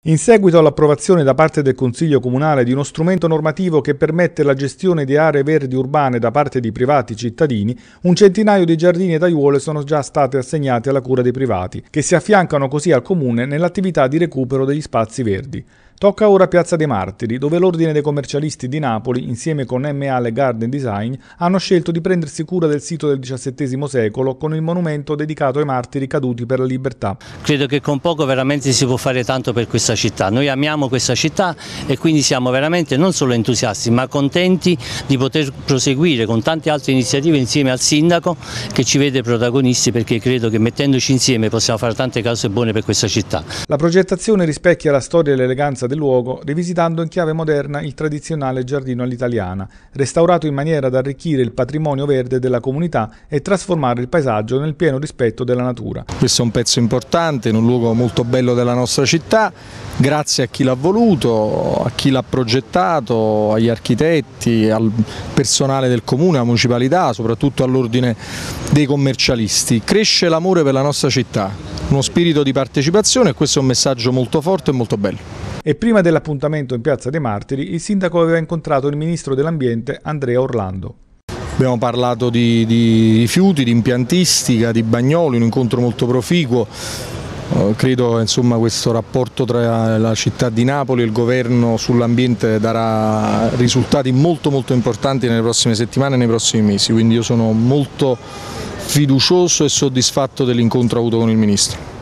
In seguito all'approvazione da parte del Consiglio Comunale di uno strumento normativo che permette la gestione di aree verdi urbane da parte di privati cittadini, un centinaio di giardini ed aiuole sono già state assegnati alla cura dei privati, che si affiancano così al Comune nell'attività di recupero degli spazi verdi. Tocca ora Piazza dei Martiri, dove l'Ordine dei Commercialisti di Napoli, insieme con MA Garden Design, hanno scelto di prendersi cura del sito del XVII secolo con il monumento dedicato ai martiri caduti per la libertà. Credo che con poco veramente si può fare tanto per questa città. Noi amiamo questa città e quindi siamo veramente non solo entusiasti ma contenti di poter proseguire con tante altre iniziative insieme al Sindaco che ci vede protagonisti, perché credo che mettendoci insieme possiamo fare tante cose buone per questa città. La progettazione rispecchia la storia e l'eleganza del luogo, rivisitando in chiave moderna il tradizionale giardino all'italiana, restaurato in maniera da arricchire il patrimonio verde della comunità e trasformare il paesaggio nel pieno rispetto della natura. Questo è un pezzo importante in un luogo molto bello della nostra città, grazie a chi l'ha voluto, a chi l'ha progettato, agli architetti, al personale del comune, alla municipalità, soprattutto all'ordine dei commercialisti. Cresce l'amore per la nostra città, uno spirito di partecipazione, e questo è un messaggio molto forte e molto bello. E prima dell'appuntamento in Piazza dei Martiri, il sindaco aveva incontrato il ministro dell'Ambiente Andrea Orlando. Abbiamo parlato di rifiuti, di impiantistica, di Bagnoli, un incontro molto proficuo. Credo insomma questo rapporto tra la città di Napoli e il governo sull'ambiente darà risultati molto importanti nelle prossime settimane e nei prossimi mesi, quindi io sono molto fiducioso e soddisfatto dell'incontro avuto con il ministro.